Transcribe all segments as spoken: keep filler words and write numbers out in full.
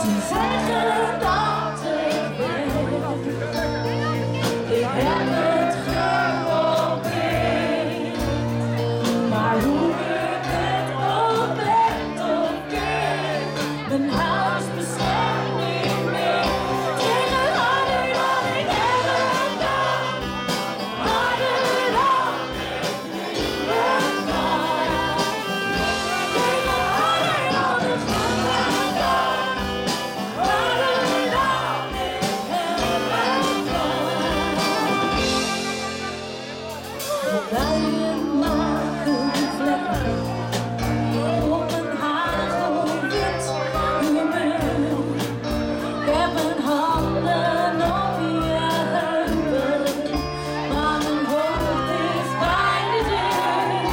Ze zeggen dat ik ben. Ik heb het geprobeerd, maar hoe ik het ook ben of keer, mijn huis beschermt niet meer. Tegen harder dan ik heb gedaan, harder dan ik nu ben gaan. Tegen harder dan ik heb gedaan, harder dan ik heb gedaan. Buien maken vlekken op een hagelwit humeur. Ik heb mijn handen op je heupen, maar mijn hoofd is bij de deur.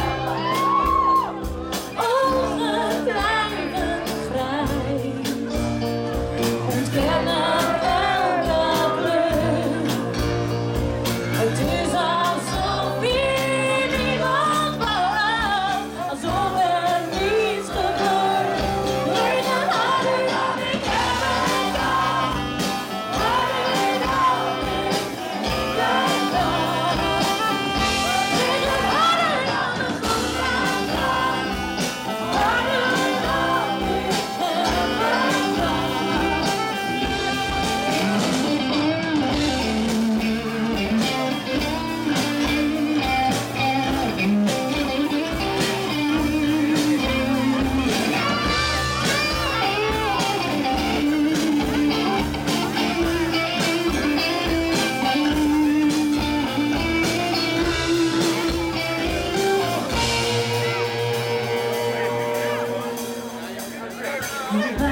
Ogen blijven grijs, ontkennen elke kleur. Het is alsof hier niemand woont, alsof er niets gebeurt. Tegen harder dan ik heb gedaan, harder dan ik nu ben gaan. Tegen harder dan ik heb gedaan, harder dan ik heb gedaan.